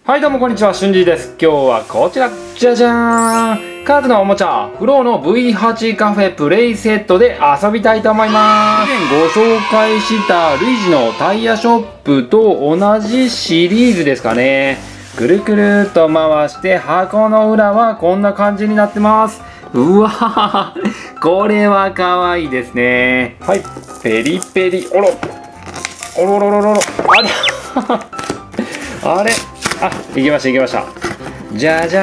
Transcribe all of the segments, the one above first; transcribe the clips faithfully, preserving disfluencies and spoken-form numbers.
はいどうもこんにちは、しゅんじです。今日はこちら、じゃじゃーん、カーズのおもちゃフローの ブイはち カフェプレイセットで遊びたいと思います。以前ご紹介したルイージのタイヤショップと同じシリーズですかね。くるくるっと回して箱の裏はこんな感じになってます。うわーこれはかわいいですね。はい、ペリペリ、おろおろろろろろ、あれあれあ、いきましたいきました。じゃじゃ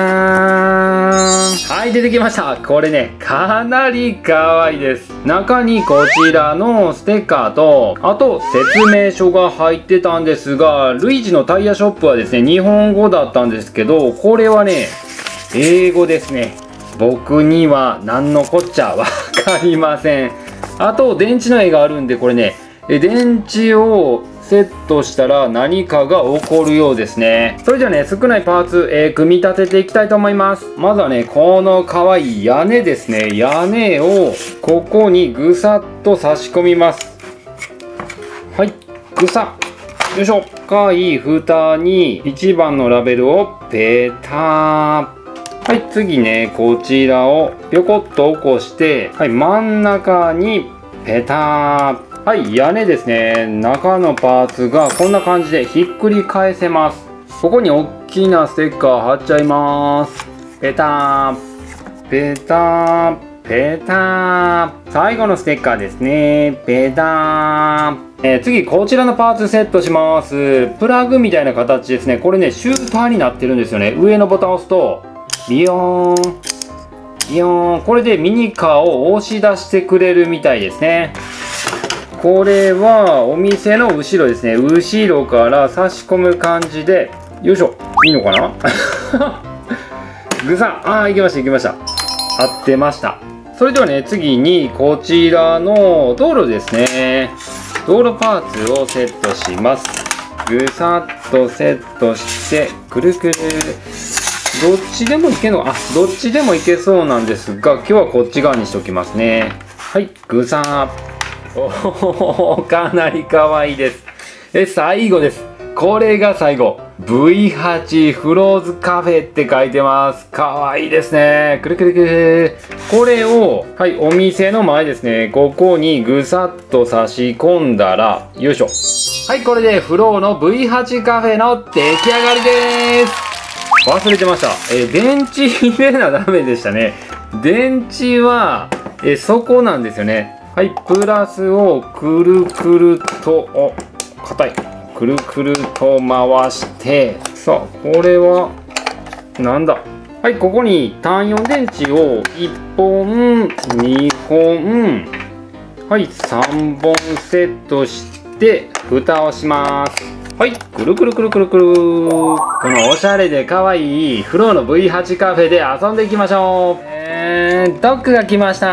ーん。はい、出てきました。これね、かなりかわいいです。中にこちらのステッカーと、あと説明書が入ってたんですが、ルイージのタイヤショップはですね、日本語だったんですけど、これはね、英語ですね。僕には何のこっちゃわかりません。あと、電池の絵があるんで、これね、電池をセットしたら何かが起こるようですね。それじゃあね、少ないパーツ、えー、組み立てていきたいと思います。まずはね、この可愛い屋根ですね。屋根をここにぐさっと差し込みます。はい、ぐさっ。よいしょ。深い蓋にいちばんのラベルをペター。はい、次ね、こちらをぴょこっと起こして、はい、真ん中にペター。はい、屋根ですね。中のパーツがこんな感じでひっくり返せます。ここに大きなステッカー貼っちゃいます。ペター、ペター、ペター。最後のステッカーですね。ペター。えー、次、こちらのパーツセットします。プラグみたいな形ですね。これね、シューターになってるんですよね。上のボタンを押すと、ビヨーン、ビヨーン。これでミニカーを押し出してくれるみたいですね。これはお店の後ろですね。後ろから差し込む感じで、よいしょ。いいのかなぐさっ。ああ、いけましたいけました。合ってました。それではね、次にこちらの道路ですね。道路パーツをセットします。ぐさっとセットして、くるくる。どっちでもいけるのか、あ、どっちでもいけそうなんですが、今日はこっち側にしておきますね。はい、ぐさっ。おお、かなりかわいいです。え、最後です。これが最後。ブイはち フローズカフェって書いてます。かわいいですね。くるくるくる。これを、はい、お店の前ですね。ここにぐさっと差し込んだら、よいしょ。はい、これでフローの ブイはち カフェの出来上がりです。忘れてました。え、電池入れなダメでしたね。電池は、え、そこなんですよね。はい、プラスをくるくると、お、硬い。くるくると回して、さあ、これは、なんだ。はい、ここに単よん電池をいっぽん、にほん、はい、さんぼんセットして、蓋をします。はい、くるくるくるくるくる。このおしゃれでかわいいフローの ブイはち カフェで遊んでいきましょう。えー、ドッグが来ました。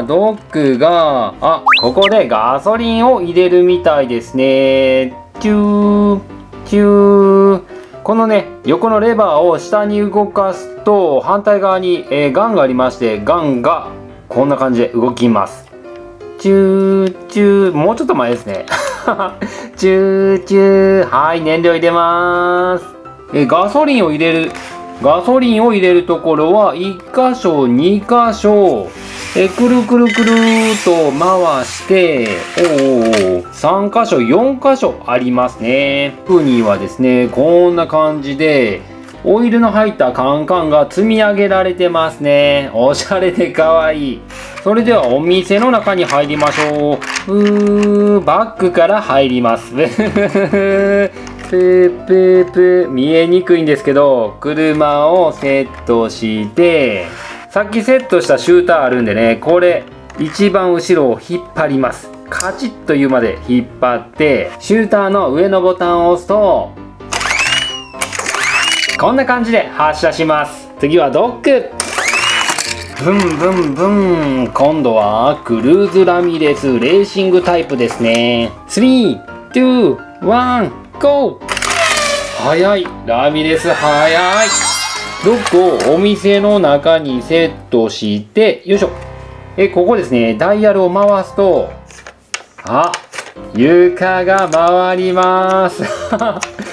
ドッグが、あ、ここでガソリンを入れるみたいですね。チュー、チュー。このね、横のレバーを下に動かすと、反対側に、えー、ガンがありまして、ガンがこんな感じで動きます。チュー、チュー。もうちょっと前ですね。チュー、チュー。はい、燃料入れます。えー、ガソリンを入れる。ガソリンを入れるところはいっかしょ、にかしょ、えくるくるくるーと回して、おお、さんかしょ、よんかしょありますね。奥にはですね、こんな感じで、オイルの入ったカンカンが積み上げられてますね。おしゃれでかわいい。それではお店の中に入りましょう。うー、バックから入ります。ぷーぷーぷー、見えにくいんですけど、車をセットして、さっきセットしたシューターあるんでね、これ一番後ろを引っ張ります。カチッというまで引っ張って、シューターの上のボタンを押すと、こんな感じで発射します。次はドッグ。ブンブンブン。今度はクルーズラミレスレーシングタイプですね。スリー、ツー、ワン。ゴー。早い。ラミレス早い。ドッグをお店の中にセットして、よいしょ。え、ここですね、ダイヤルを回すと、あ、床が回ります。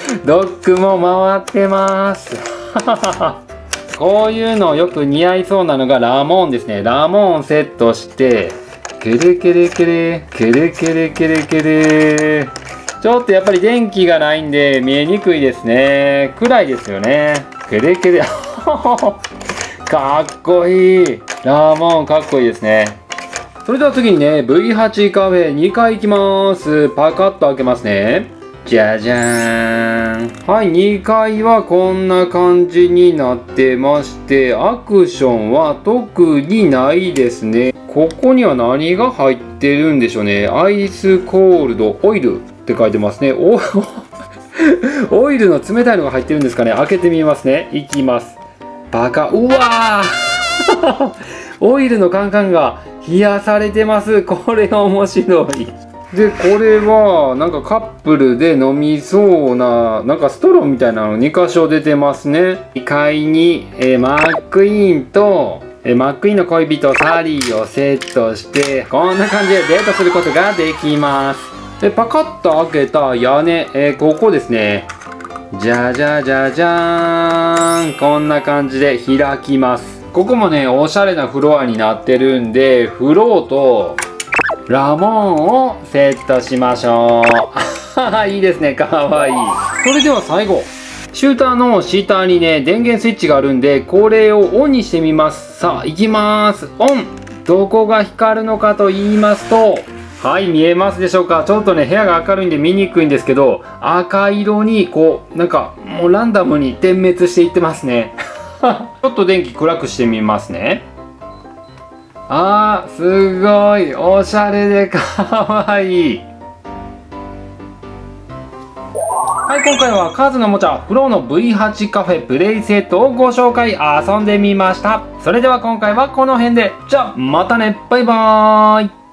ドッグも回ってます。こういうのよく似合いそうなのがラモンですね。ラモンセットして、ケレケレケレ、ケレケレケレケレ。ちょっとやっぱり電気がないんで見えにくいですね。暗いですよね。ケレケレ。かっこいい。ラモンかっこいいですね。それでは次にね、ブイはち カフェにかい行きます。パカッと開けますね。じゃじゃーん。はい、にかいはこんな感じになってまして、アクションは特にないですね。ここには何が入ってるんでしょうね。アイスコールドオイルって書いてますね。おオイルの冷たいのが入ってるんですかね。開けてみますね。いきます。バカ、うわーオイルのカンカンが冷やされてます。これ面白い。で、これは、なんかカップルで飲みそうな、なんかストローみたいなのに箇所出てますね。にかいに、えー、マックイーンと、えー、マックイーンの恋人サリーをセットして、こんな感じでデートすることができます。で、パカッと開けた屋根、えー、ここですね。じゃじゃじゃじゃーん。こんな感じで開きます。ここもね、おしゃれなフロアになってるんで、フローとラモンをセットしましょう。いいですね、かわいい。それでは最後。シューターの下にね、電源スイッチがあるんで、これをオンにしてみます。さあ、行きます。オン。どこが光るのかと言いますと、はい、見えますでしょうか。ちょっとね、部屋が明るいんで見にくいんですけど、赤色にこう、なんかもうランダムに点滅していってますね。ちょっと電気暗くしてみますね。あー、すごいおしゃれでかわいい。はい、今回はカズのおもちゃフローの ブイはち カフェプレイセットをご紹介、遊んでみました。それでは今回はこの辺で。じゃあまたね、バイバーイ。